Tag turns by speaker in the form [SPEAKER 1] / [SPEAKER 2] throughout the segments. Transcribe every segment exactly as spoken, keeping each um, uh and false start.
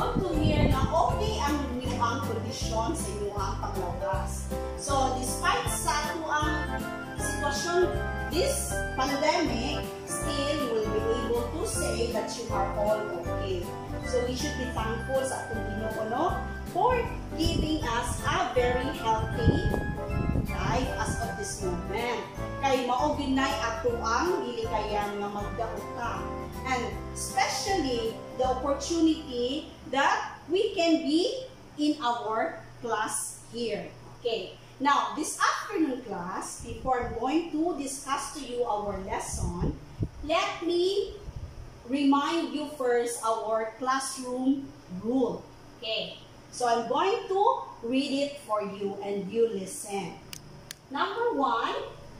[SPEAKER 1] good to hear na okay ang inyong kondisyon sa inyong paglabas. So, despite sa ito ang sitwasyon, this pandemic, still you will be able to say that you are all okay. So, we should be thankful sa atong Ginoo, no, for giving us a very healthy life as of this moment. Kay mao ginay ato ang gilikayan nga magdaota. And especially the opportunity that we can be in our class here. Okay. Now, this afternoon class, before I'm going to discuss to you our lesson, let me remind you first our classroom rule. Okay. So, I'm going to read it for you and you listen. Number one,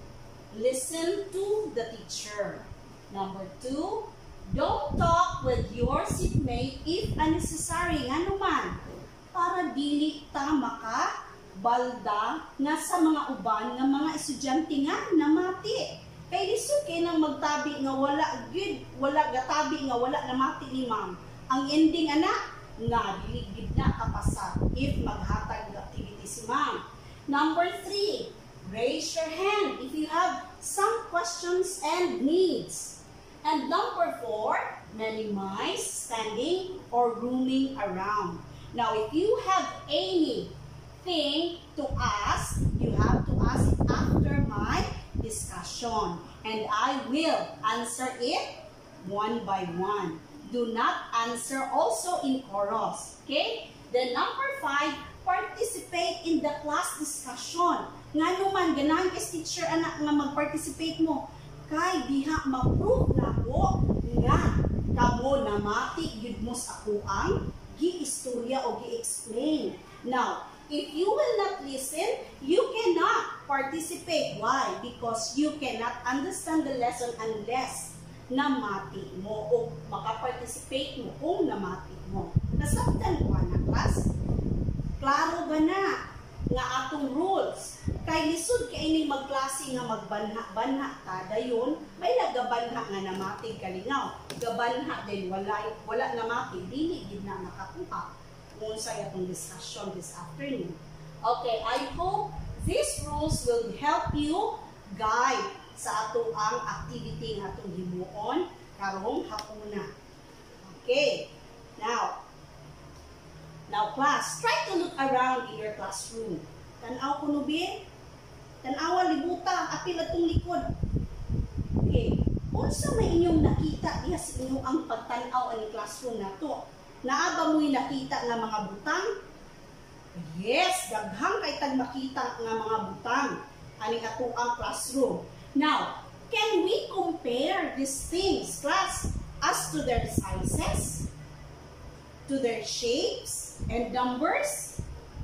[SPEAKER 1] listen to the teacher. Number two, don't talk with your seatmate if unnecessary. Nga naman, para dili ta makabalda nga sa mga uban nga mga estudyante nga namati. Kay lisod kay nang magtabi nga wala good, wala gatabi nga wala namati ni ma'am. Ang ending ana nga dili gid na kapasa if maghatag ng activity si ma'am. Number three, raise your hand if you have some questions and needs. And number four, minimize standing or roaming around. Now, if you have anything to ask, you have to ask it after my discussion. And I will answer it one by one. Do not answer also in chorus. Okay? Then number five, participate in the class discussion. Nga naman, ganahan kay teacher anak nga mag-participate mo. Kay diha ma-prove na ko nga kamo namati yun mo sa ako ang gi-istorya o gi-explain. Now, if you will not listen, you cannot participate. Why? Because you cannot understand the lesson unless namati mo o makaparticipate mo kung namati mo. Nasabtan ko na class? Klaro ba na nga atong rules? Kay lisod kay ini magklase nga magbanha-banha ta dayon may nagabanha nga namatig kalingaw. Gabanha din wala wala namatig dili gid na makakuha. Unsay atong discussion this afternoon. Okay, I hope these rules will help you guide sa ato ang activity nga atong himuon karong hapuna. Okay. Now, now class, try to look around in your classroom. Tanaw ko nubi. Tanawa libuta, apil atong likod. Okay. Unsa may inyong nakita diha sa inyong ang pagtanaw ang classroom nato? Naaba mo'y nakita nga mga butang? Yes, daghang kay tag makita nga mga butang ani ato ang classroom. Now, can we compare these things, class, as to their sizes, to their shapes and numbers?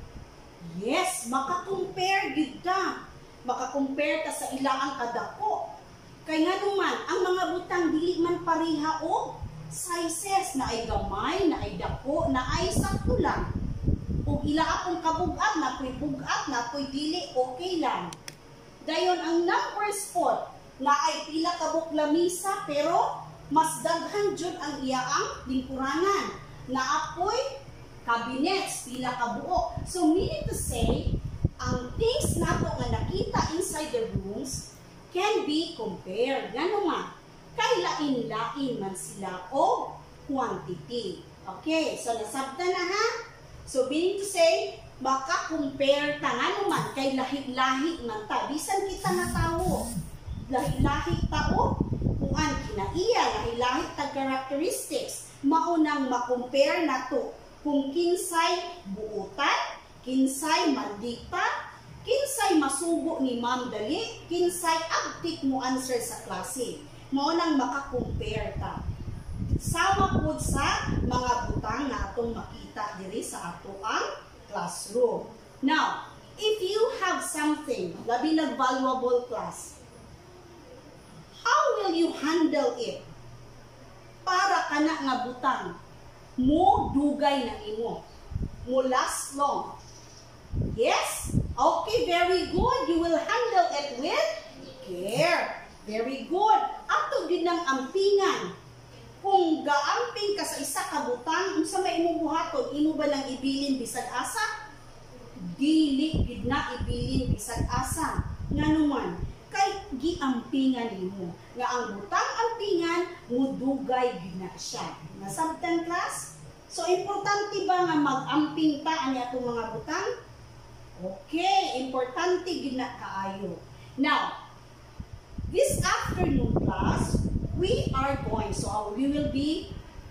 [SPEAKER 1] Yes, maka-compare gid ta. Maka-compare ta sa ilang kadako. Kay nga naman, ang mga butang dili man pareha o sizes na ay gamay, na ay dako, na ay sakto lang. O ila akong kabug-at, na ako'y bug-at, na ako'y dili, okay lang. Dayon ang numbers po, na ay pila kabuk lamisa, pero mas daghan jud ang iyaang lingkurangan. Na ako'y cabinets, pila kabuo. So, meaning to say, ang things nato nga nakita inside the rooms can be compared. Gano nga? Kay lain-lain man sila o quantity. Okay, so nasabta na ha? So, meaning to say, maka-compare ta nga naman kay lahi-lahi man ta. Bisan kita na tao. Lahi-lahi tao. Kung ang kinaiya, lahi-lahi ta characteristics. Maunang ma-compare na to. Kung kinsay buutan, kinsay mandikta, kinsay masubo ni ma'am dali, kinsay abtik mo answer sa klase. Maunang maka-compare ta. Sama po sa mga butang na atong makita diri sa ato ang classroom. Now, if you have something, labi na valuable class, how will you handle it? Para kana nga butang, mo dugay na imo. Mo last long. Yes? Okay, very good. You will handle it with care. Very good. Ato din ang ampingan. kung gaamping ka sa isa ka butang, unsa may imong buhaton, imo ba lang ibilin bisag asa? Dili gid na ibilin bisag asa. Nganuman, kay giampingan nimo nga ang butang ampingan mudugay gid na siya. Nasabtan class? So importante ba nga mag-amping ta ani atong mga butang? Okay, importante gid na kaayo. Now, this afternoon class, we are going, so we will be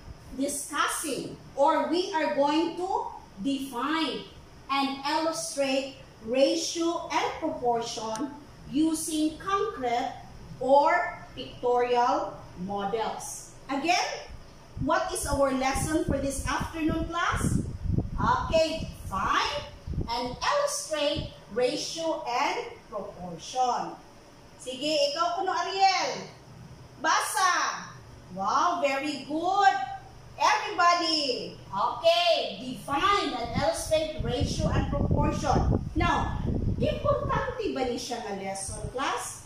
[SPEAKER 1] discussing or we are going to define and illustrate ratio and proportion using concrete or pictorial models. Again, what is our lesson for this afternoon class? Okay, define and illustrate ratio and proportion. Sige, ikaw kuno Ariel. Basa. Wow, very good. Everybody. Okay, define and illustrate ratio and proportion. Now, importante ba ni siya nga lesson, class?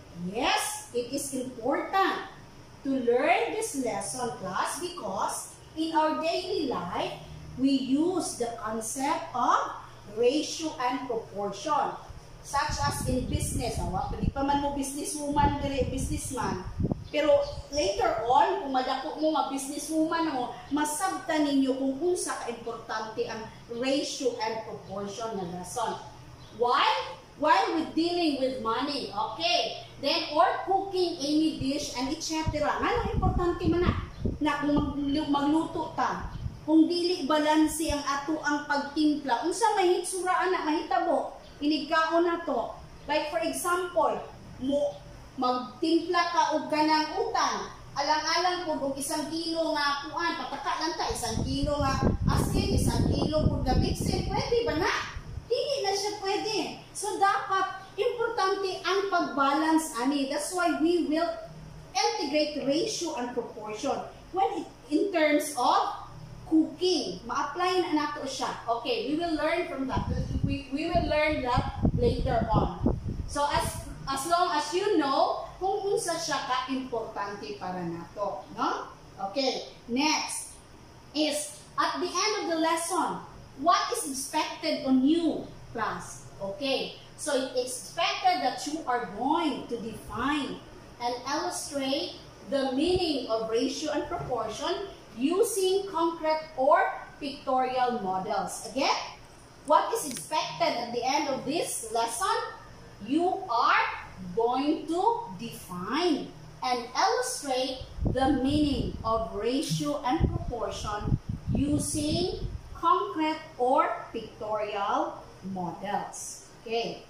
[SPEAKER 1] Yes, it is important to learn this lesson, class, because in our daily life, we use the concept of ratio and proportion. Such as in business. Awa, hindi pa man mo businesswoman, businessman. Pero later on, kung madako mo ma-businesswoman mo, masabtan ninyo kung unsa ka-importante ang ratio and proportion na lesson. Why? While we're dealing with money, okay? Then, or cooking any dish and et cetera. Ano importante man na? Na kung mag magluto ta, kung dili balanse ang ato ang pagtimpla, unsa may hitsuraan na mahitabo, inigkaon na to. Like for example, mo magtimpla ka og kanang utang, alang-alang pud og isang kilo nga kuan, pataka lang ta isang kilo nga asin, isang kilo pud nga mixin, pwede ba na? Dili na siya pwede. So dapat importante ang pag-balance ani. That's why we will integrate ratio and proportion when it, in terms of cooking. Ma-apply na nato siya. Okay, we will learn from that. We, we will learn that later on. So as as long as you know kung unsa siya ka-importante para nato, no? Okay, next is at the end of the lesson, what is expected on you, class? Okay, so it is expected that you are going to define and illustrate the meaning of ratio and proportion using concrete or pictorial models. Again, what is expected at the end of this lesson? You are going to define and illustrate the meaning of ratio and proportion using concrete or pictorial models. Okay.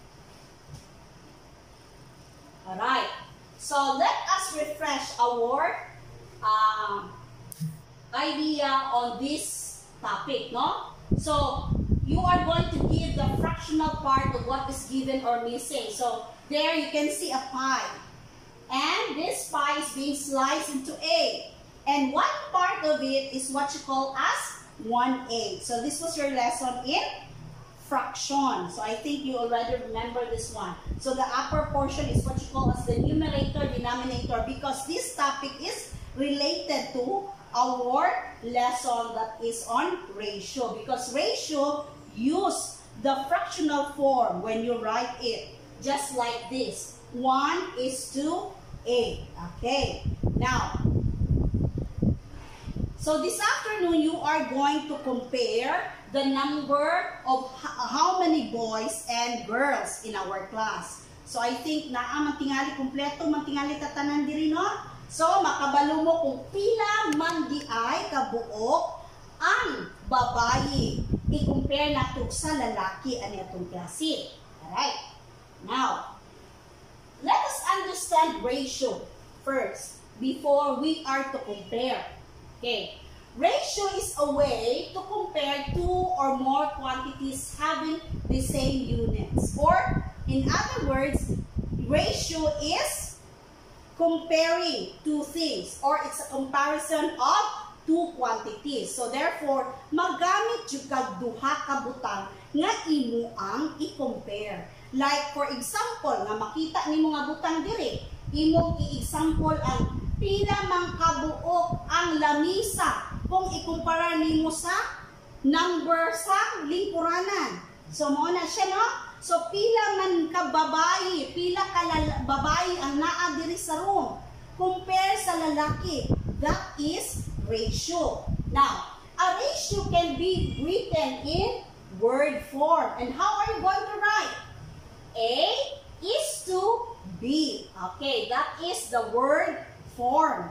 [SPEAKER 1] Alright. So let us refresh our um, idea on this topic, no? So you are going to give the fractional part of what is given or missing. So there you can see a pie. And this pie is being sliced into A. And one part of it is what you call as one eighth. So this was your lesson in fraction. So I think you already remember this one. So the upper portion is what you call as the numerator, denominator, because this topic is related to our lesson that is on ratio. Because ratio use the fractional form when you write it. Just like this. one is to eight. Okay. Now, so this afternoon, you are going to compare the number of how many boys and girls in our class. So I think naa mantingali kompleto, mantingali tatanan diri, no? So makabalo mo kung pila man di ay kabuok ang babayi. I-compare nato sa lalaki ani atong klase. Alright. Now, let us understand ratio first before we are to compare. Okay. Ratio is a way to compare two or more quantities having the same units. Or, in other words, ratio is comparing two things, or it's a comparison of two quantities. So, therefore, magamit yung kagduha ka butang nga imo ang i-compare. Like, for example, nga makita ni mga butang diri, imong i-example ang pila man kabuok ang lamisa kung ikumpara nimo sa number sa lingkuranan. So mo na siya, no? So pila man ka babae, pila ka babae ang naa diri sa room compare sa lalaki. That is ratio. Now, a ratio can be written in word form. And how are you going to write? A is to B. Okay, that is the word form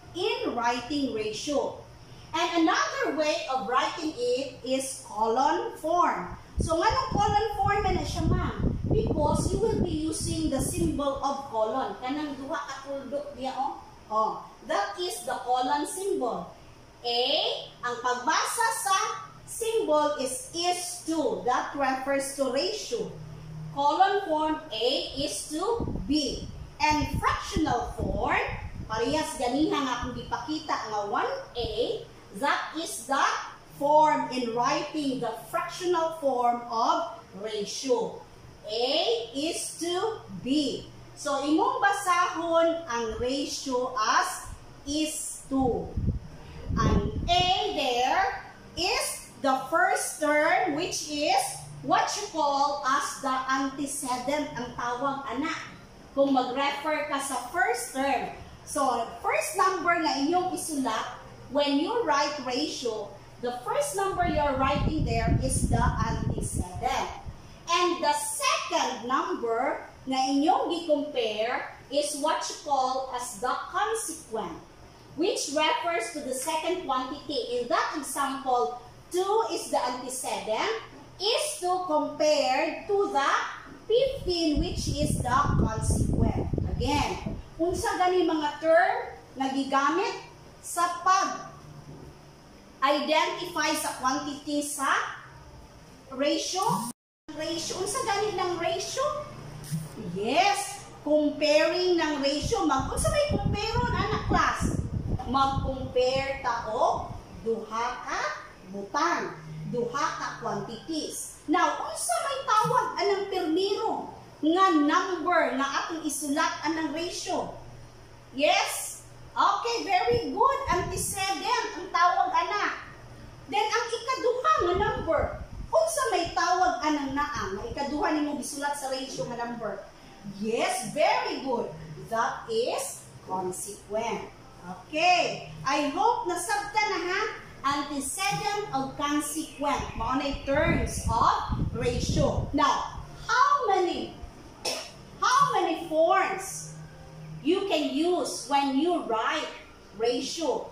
[SPEAKER 1] in writing ratio. And another way of writing it is column form. So, anong column form na siya, ma'am? Because you will be using the symbol of colon. Kanang duha ka tuldok niya, oh. Oh, that is the colon symbol. A, ang pagbasa sa symbol is is to. That refers to ratio. Colon form A is to B. And fractional form, parehas ganihan nga kung ipakita nga one A, that is the form in writing the fractional form of ratio. A is to B. So, imong basahon ang ratio as is to. Ang A there is the first term, which is what you call as the antecedent, ang tawag anak. Kung mag-refer ka sa first term. So, first number na inyong isulat, when you write ratio, the first number you're writing there is the antecedent. And the second number na inyong i-compare is what you call as the consequent, which refers to the second quantity. In that example, two is the antecedent, is to compare to the fifteen, which is the consequent. Again, unsa gani mga term na gigamit sa pag-identify sa quantity sa ratio. Ratio, unsa gani ng ratio? Yes, comparing ng ratio. Mag unsa may compare anak class? Mag-compare ta og duha ka butang, duha ka quantities. Now, unsa may tawag anang permiro nga number nga atong isulat anang ratio? Yes? Okay, very good. Antecedent ang tawag ana. Then ang ikaduha nga number, unsa may tawag anang naa nga ikaduha nimo gisulat sa ratio nga number? Yes, very good. That is consequent. Okay. I hope nasabtan na ha. Antecedent of consequent. Mga terms of ratio. Now, how many how many forms you can use when you write ratio?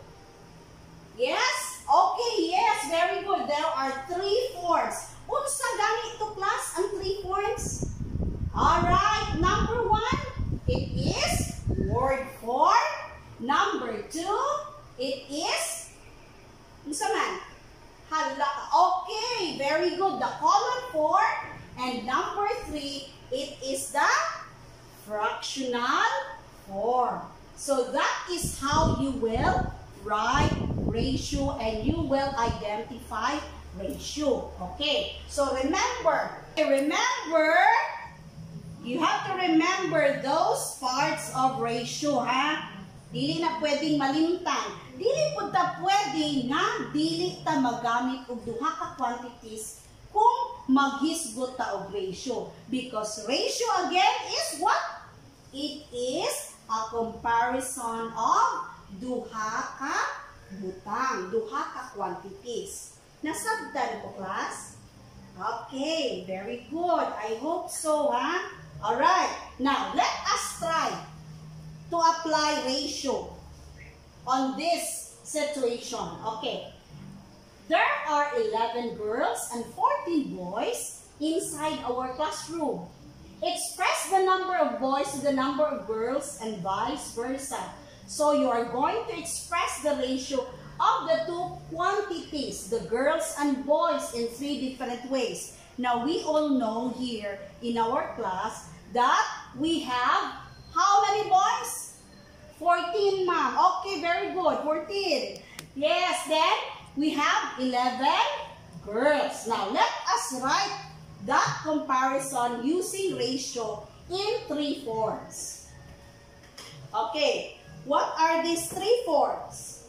[SPEAKER 1] Yes? Okay, yes, very good. There are three forms. Unsa gani ito class ang three forms? Alright, number one, it is word form. Number two, it is unsa man? Hala. Okay, very good. The column form. And number three, it is the fractional form. So that is how you will write ratio and you will identify ratio. Okay, so remember, remember, you have to remember those parts of ratio, ha? Dili na pwedeng malimtan. Dili po ta pwede nga dili ta magamit og duha ka quantities kung maghisgot ta og ratio. Because ratio again is what? It is a comparison of duha ka butang, duha ka quantities. Nasabtan ko, class? Okay, very good. I hope so, ha? Alright, now let us try to apply ratio on this situation. Okay, there are eleven girls and fourteen boys inside our classroom. Express the number of boys to the number of girls and vice versa. So you are going to express the ratio of the two quantities, the girls and boys, in three different ways. Now, we all know here in our class that we have how many boys? fourteen, ma'am. Okay, very good. fourteen. Yes, then we have eleven girls. Now, let us write that comparison using ratio in three forms. Okay. What are these three forms?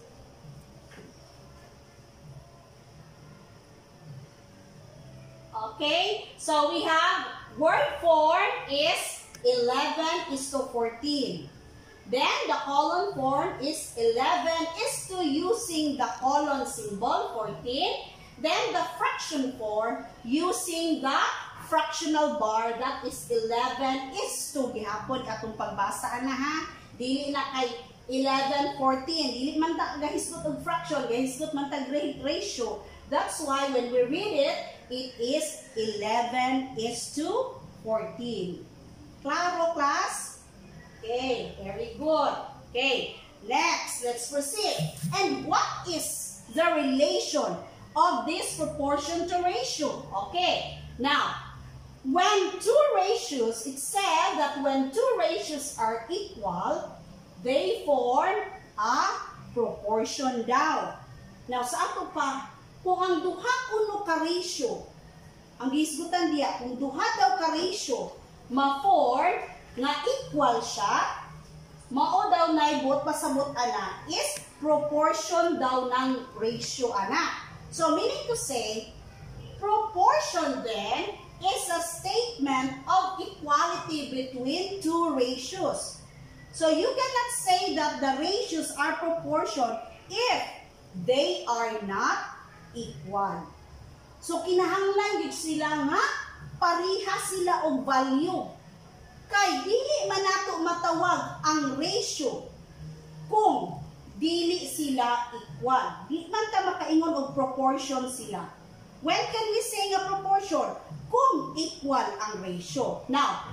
[SPEAKER 1] Okay, so we have word form is eleven is to fourteen. Then the colon form is eleven is to using the colon symbol, fourteen. Then the fraction form using the fractional bar, that is eleven is to, gihapon atong pagbasa na ha. Dili na kay eleven, fourteen. Dili man ta gahisgot og fraction, gahisgot man ta ratio. That's why when we read it, it is eleven is to fourteen. Claro, class? Okay, very good. Okay, next, let's proceed. And what is the relation of this proportion to ratio? Okay, now, when two ratios, it said that when two ratios are equal, they form a proportion daw. Now, sa ato pa, kung ang duha kuno ka ratio, ang gisgutan diya, kung duha daw ka ratio, ma-form nga equal siya, mao daw naibot pasabot ana is proportion daw ng ratio ana. So meaning to say, proportion then is a statement of equality between two ratios. So you cannot say that the ratios are proportion if they are not equal. So kinahanglan gid sila nga pariha sila og value. Kay dili man nato matawag ang ratio kung dili sila equal. Di man ta makaingon og proportion sila. When can we say nga proportion? Kung equal ang ratio. Now,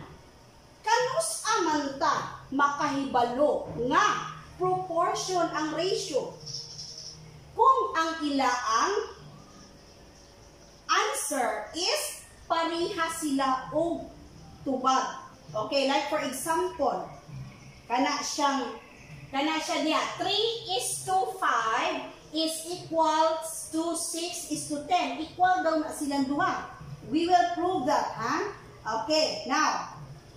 [SPEAKER 1] kanus aman ta makahibalo nga proportion ang ratio kung ang ilaang answer is pariha sila og tubag. Okay, like for example, kana siyang kana siya diya, three is to five is equals to six is to ten. Equal daw na silang duha. We will prove that, ha? Huh? Okay, now,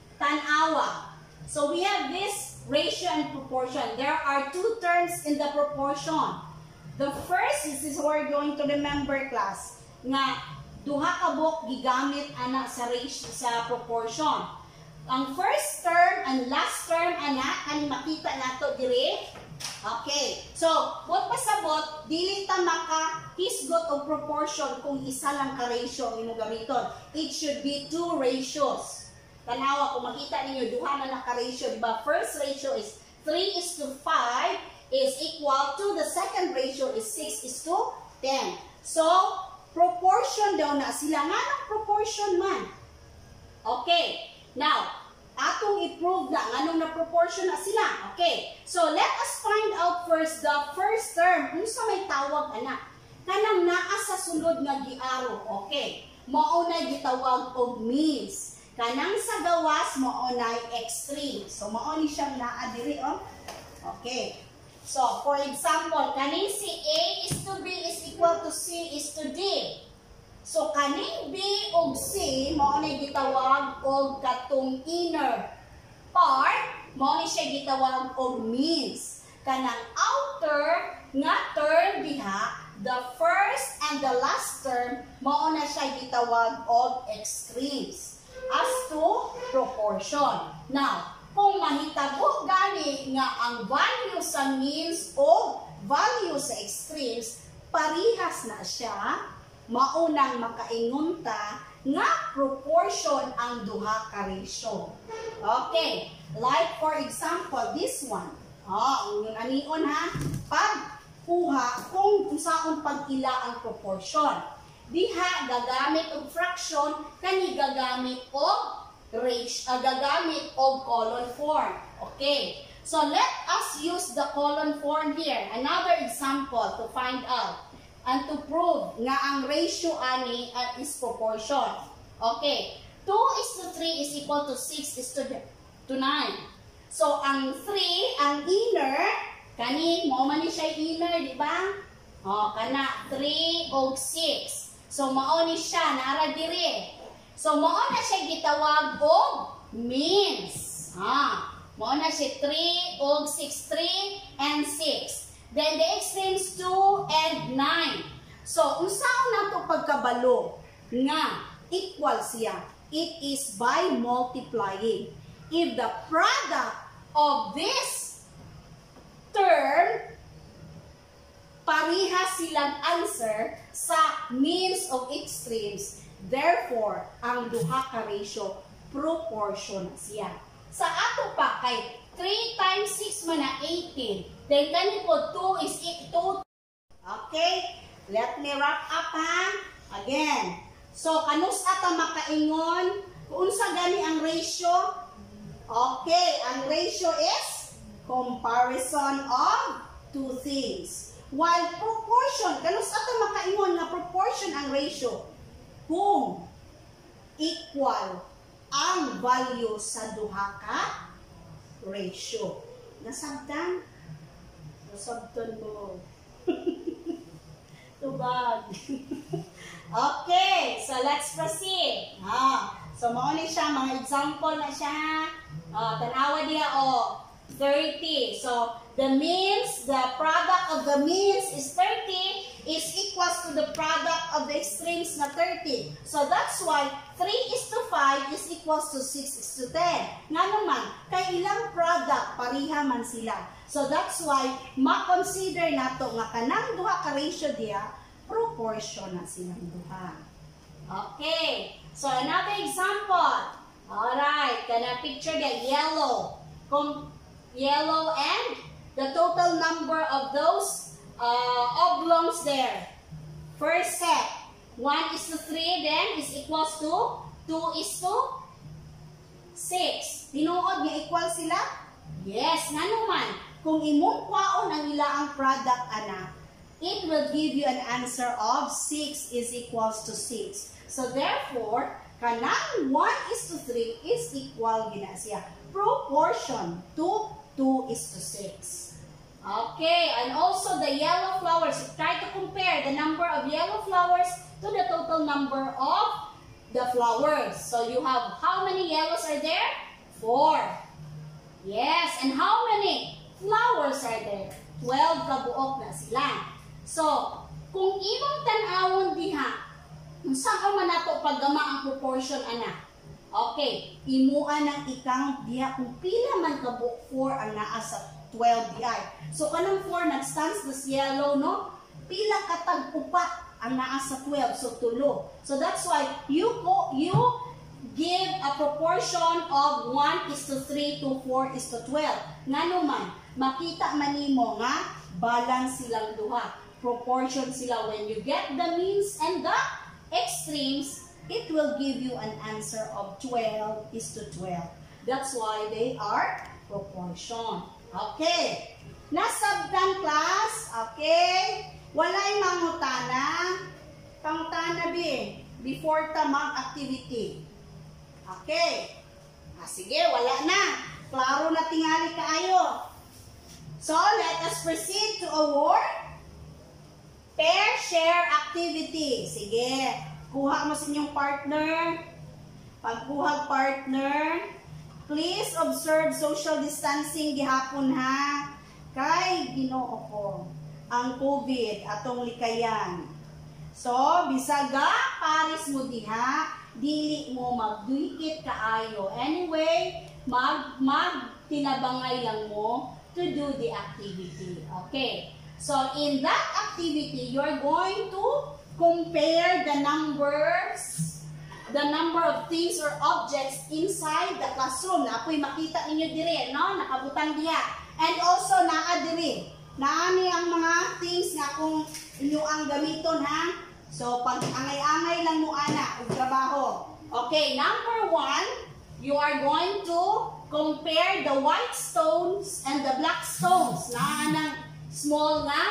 [SPEAKER 1] tanawa. So we have this ratio and proportion. There are two terms in the proportion. The first is, is we're going to remember, class, nga duha ka buok gigamit ana sa ratio sa proportion. Ang first term and last term ana kani makita nato dire. Okay. So, what pasabot dili ta makahisgot og proportion kung isa lang ka ratio ang imong gamiton. It should be two ratios. Tanawa kung makita ninyo duha na naka ratio, di ba? First ratio is three is to five is equal to the second ratio is six is to ten. So, proportion daw na sila nga ng proportion man. Okay. Now, atong i-prove na anong na proportion na sila. Okay. So, let us find out first the first term. Kung sa may tawag, anak. Kanang naa sa sulod nga giaro. Okay. Maunay gitawag og means. Kanang sa gawas, maunay extreme. So, mauni siyang naa diri, oh. Okay. So, for example, kaning si A is to B is equal to C is to D. So, kaning B og C, maunay gitawag og katong inner part, maunay siya gitawag og means. Kanang outer nga term diha, the first and the last term, mauna siya gitawag og extremes. As to proportion. Now, kung mahitabo gani nga ang value sa means o value sa extremes, parihas na siya, maunang makaingon ta nga proportion ang duha ka ratio. Okay, like for example, this one. Oh, ang anion ha, pag kuha kung usaon pag-ila ang proportion. Diha gagamit og fraction, kani gagamit og ratio, uh, gagamit og colon form. Okay, so let us use the colon form here. Another example to find out and to prove nga ang ratio ani uh, is proportion. Okay, two is to three is equal to six is to, to nine. So, ang three, ang inner, kani, mo man ni siya inner, di ba? O, kana, three og six. So, mao ni siya, nara diri. So, mao na siya gitawag og means. Ha? Mao na si three ug six, three and six. Then the extremes two and nine. So, unsaon nato pagkabalo nga equal siya? It is by multiplying. If the product of this term pareha silang answer sa means of extremes, therefore, ang duha ka ratio proportion siya. Sa ato pa kay three times six man na eighteen. Then kani po two is two. Okay? Let me wrap up ha. Again. So kanus ata makaingon kung unsa gani ang ratio? Okay, ang ratio is comparison of two things. While proportion, kanus ata makaingon nga proportion ang ratio kung equal ang value sa duha ka ratio. Nasabtan? Nasabtan mo. Tubag. Okay, so let's proceed. Ah, so mao ni siya, mga example na siya. Ah, tanawa diya o thirty. So the means, the product of the means is thirty is equals to the product of the extremes na thirty. So that's why three is to five is equals to six is to ten. Nga naman, kay ilang product, pariha man sila. So that's why, ma-consider nato nga kanang duha ka ratio diya, proportion na silang duha. Okay, so another example. Alright, kana picture diya, yellow. Kung yellow and the total number of those uh, oblongs there. First set, one is to three, then is equals to two is to six. Tinuod nga equal sila? Yes, nga naman. Kung imong kwaon ang ilaang product, anak, it will give you an answer of six is equals to six. So therefore, kanang one is to three is equal gina siya. Proportion to two is to six. Okay, and also the yellow flowers. Try to compare the number of yellow flowers to the total number of the flowers. So you have how many yellows are there? Four. Yes, and how many flowers are there? Twelve kabuok na sila. So, kung imong tan-awon diha, saan man nato paggama ang proportion, anak? Okay, imuan ang ikang diha kung pila man kabuok four ang naa sa twelve diha. So, kanang four nag-stands this yellow, no? Pila katag upat ang naa sa twelve, so tulo. So, that's why you go, you give a proportion of one is to three to four is to twelve. Nga naman, makita man nimo nga balance silang duha. Proportion sila. When you get the means and the extremes, it will give you an answer of twelve is to twelve. That's why they are proportion. Okay. Nasabtan class. Okay. Walay mangutana. Pangutana bi. Before ta mag-activity. Okay. Ah, sige, wala na. Klaro na tingali kaayo. So, let us proceed to our pair share activity. Sige. Kuha mo sa inyong partner. Pagkuha partner, please observe social distancing gihapon ha. Kay Ginoo ko ang COVID atong likayan. So, bisaga paris mo diha, dili mo magduikit kaayo. Anyway, mag mag tinabangay lang mo to do the activity. Okay. So, in that activity, you're going to compare the numbers, the number of things or objects inside the classroom. Na ako'y makita ninyo dire, no? Nakabutang diya. And also, naa dire. Naani ang mga things na kung inyo ang gamiton, ha? So, pag angay-angay lang mo, ana, o trabaho. Okay, number one, you are going to compare the white stones and the black stones. Naa ng small na,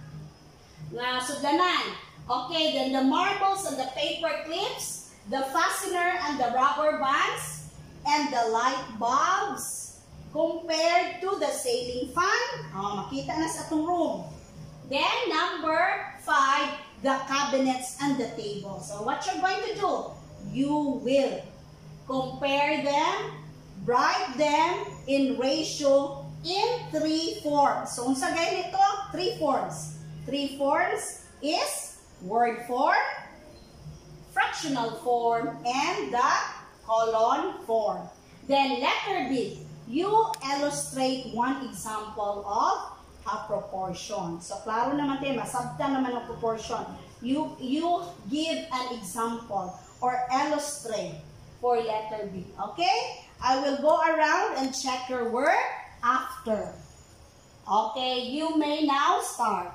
[SPEAKER 1] na sudlanan. Okay, then the marbles and the paper clips, the fastener and the rubber bands, and the light bulbs compared to the ceiling fan. Oh, makita na sa atong room. Then, number five, the cabinets and the table. So, what you're going to do? You will compare them write them in ratio in three forms. So, unsa gay nito? Three forms. Three forms is word form, fractional form, and the colon form. Then, letter B. You illustrate one example of a proportion. So, klaro naman tayo, masabta naman ang proportion. You, you give an example or illustrate for letter B. Okay? I will go around and check your work after. Okay, you may now start.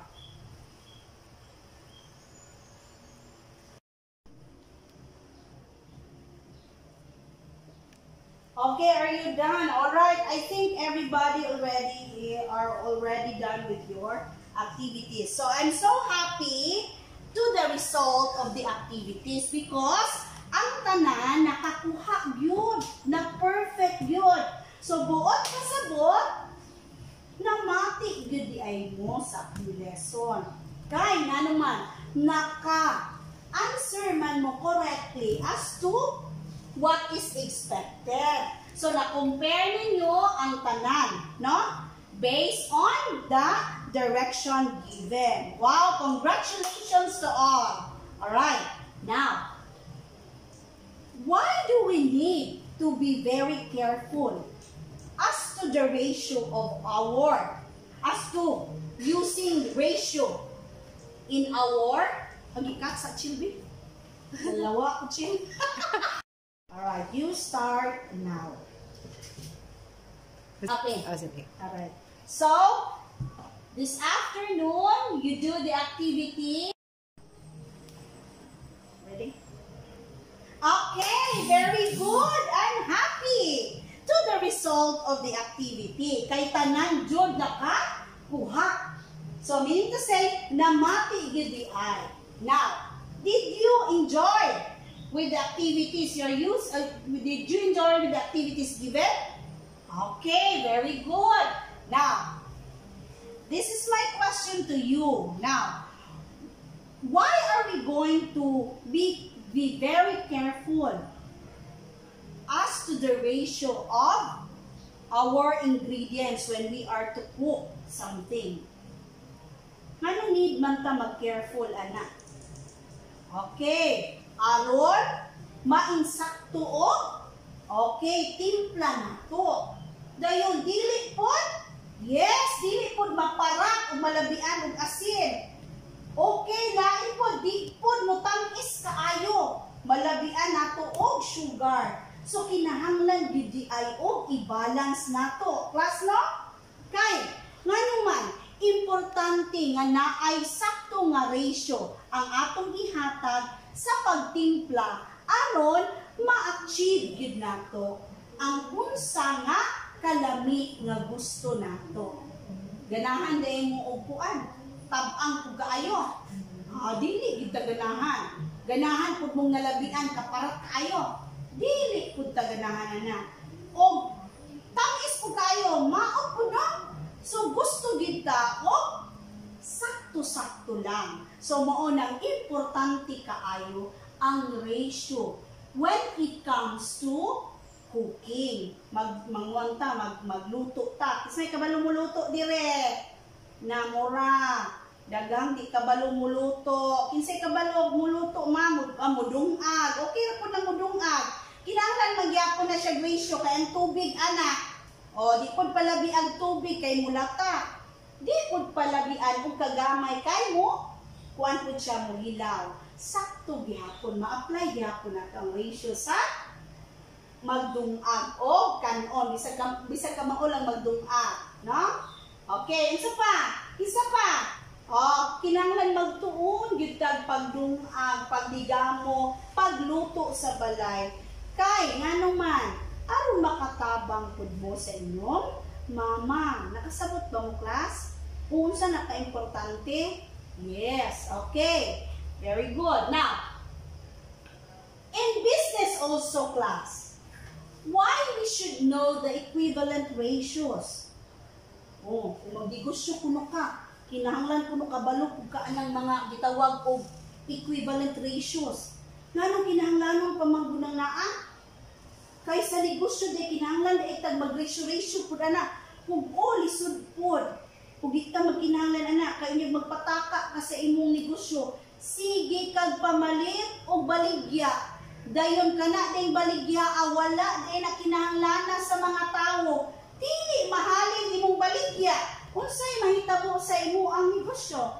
[SPEAKER 1] Okay, are you done? Alright, I think everybody already are already done with your activities. So, I'm so happy to the result of the activities because ang tanan nakakuha yun, na perfect yun. So, buot ka sa buot, namati yun di ay mo sa lesson. Kaya nga naman, naka-answer man mo correctly as to what is expected. So, na-compare ninyo ang tanan, no? Based on the direction given. Wow, congratulations to all. Alright, now, why do we need to be very careful as to the ratio of our, as to using ratio in our, hagikat sa chilbi? Dalawa ko chil. Alright, you start now. Okay. Alright. So, this afternoon, you do the activity. Ready? Okay, very good. I'm happy to the result of the activity. Kay tanan jud naka kuha. So, meaning to say, namati gid di ay. Now, did you enjoy with the activities you're used? Uh, did you enjoy with the activities given? Okay, very good. Now, this is my question to you. Now, why are we going to be, be very careful as to the ratio of our ingredients when we are to cook something? Ano need man ta mag-careful, anak? Okay. Aron, mainsakto o? Okay, timpla na to. Dayon, dili pod? Yes, dili pod maparak o malabian o asin. Okay, lain pod, di pod mutamis kaayo. Malabian nato og sugar. So, kinahanglan gidi ay og i-balance nato. Class, no? Kay, nga naman, importante nga naay sakto nga ratio ang atong ihatag sa pagtimpla aron ma-achieve gid nato ang unsa nga kalami nga gusto nato. Ganahan day mo og kuan, tab-ang pug kaayo. Ah, dili gid ta ganahan. Ganahan pud mong nalabian kaparat kaayo. Dili pud ta ganahan ana. Og tamis pud kaayo, maot pud no. So gusto gid ta og sakto-sakto lang. So mao nang importante kaayo ang ratio when it comes to cooking. Mag mangwan ta, mag magluto ta. Kisay kabalo muluto dire. Na mura. Dagang di kabalo muluto. Kinsay kabalo muluto ma mudungag. Okay ra pud nang mudungag. Kinahanglan magyapon na siya ratio kay ang tubig anak. O di pud palabi ang tubig kay mulata. Di pud palabian ug kagamay kay mo kuan pud siya mo hilaw. Sakto gihapon ma-apply gihapon nato ang ratio sa magdungag o kanon bisag ka bisag ka mao lang magdungag, no? Okay, isa pa, isa pa. Oh, kinahanglan magtuon gyud kag pagdungag, pagdigamo, pagluto sa balay. Kay nganong man aron makatabang pud mo sa inyong mama. Nakasabot ba mo, class? Unsa na ka-importante? Yes, okay. Very good. Now, in business also, class, why we should know the equivalent ratios? Oh, kung mag-negosyo kuno ka, kinahanglan kuno kabalo kung kaanang mga gitawag og equivalent ratios. Nganong kinahanglanon pamanggunang naa? Kay sa negosyo di kinahanglan di itag mag-ratio-ratio pud ana. Kung o lisod pud. Kung di ka magkinahanglan ana kay inyong magpataka ka sa imong negosyo. Sige kag pamalit o baligya. Dayon kana ding baligya awala di na kinahanglan sa mga tawo. Dili mahalin imong baligya. Unsay mahitabo sa imo ang negosyo?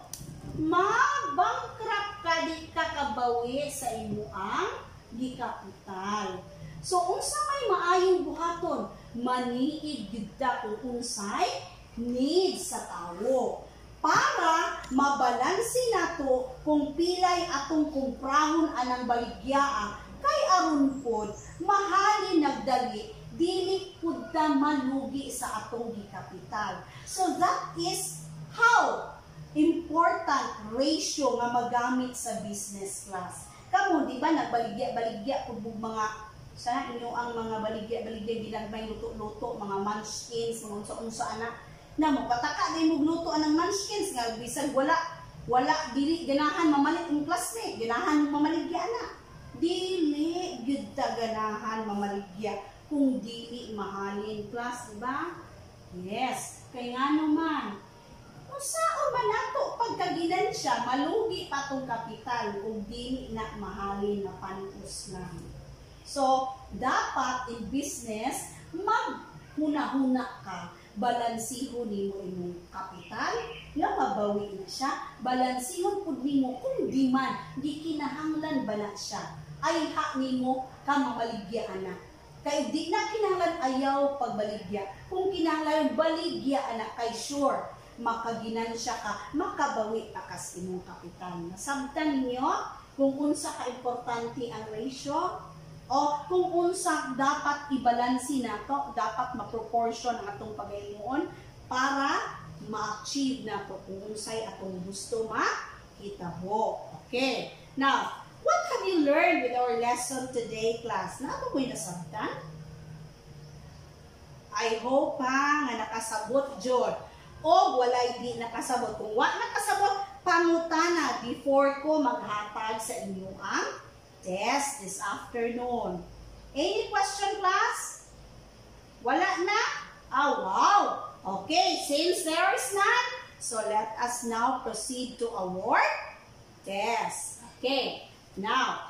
[SPEAKER 1] Ma-bankrupt ka di ka kabawi sa imo ang gikapital. So unsa may maayong buhaton? Maniid gyud ta kung unsay need sa tawo para mabalansi nato kung pilay atong kumprahon anang baligyaa kay aron pod mahalin nagdali dili pud ta malugi sa atong gikapital. So that is how important ratio nga magamit sa business class. Kamo di ba nagbaligya-baligya pud mga sa inyo ang mga baligya-baligya bilang may luto-luto, mga munchkins, mga unsa-unsa ana. Namo pataka din mo luto anang munchkins nga bisag wala wala dili ganahan mamalit ang classmate, ganahan mamaligya ana. Dili gyud ta ganahan mamaligya kung dili mahalin class, di ba? Yes, kay ngano man. Usaon man nato pagkagilansya malugi pa tong kapital kung dili na mahalin na panos lang. So, dapat in business maghuna-huna ka. Balansihon nimo imong kapital, nga mabawi na siya. Balansihon pud nimo kung di man di kinahanglan ba na siya. Ay ha nimo ka mamaligya ana. Kay di na kinahanglan ayaw pagbaligya. Kung kinahanglan baligya ana kay sure makaginansya ka, makabawi pa kas imong kapital. Nasabtan ninyo kung unsa ka importante ang ratio o kung unsa dapat ibalansi nato, dapat ma-proportion ang atong pagayuon para ma-achieve nato kung unsay atong gusto makitabo. Okay. Now, what have you learned with our lesson today, class? Nato mo'y nasabtan? I hope ha, nga nakasabot jud. O walay di nakasabot. Kung wa nakasabot, pangutana before ko maghatag sa inyo ang test this afternoon. Any question, class? Wala na? Ah, wow! Okay, since there is none, so let us now proceed to our test. Okay, now,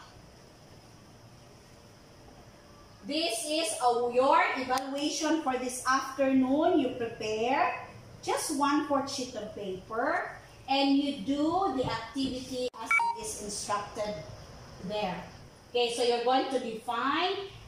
[SPEAKER 1] this is a, your evaluation for this afternoon. You prepare just one fourth sheet of paper and you do the activity as it is instructed there. Okay, so you're going to define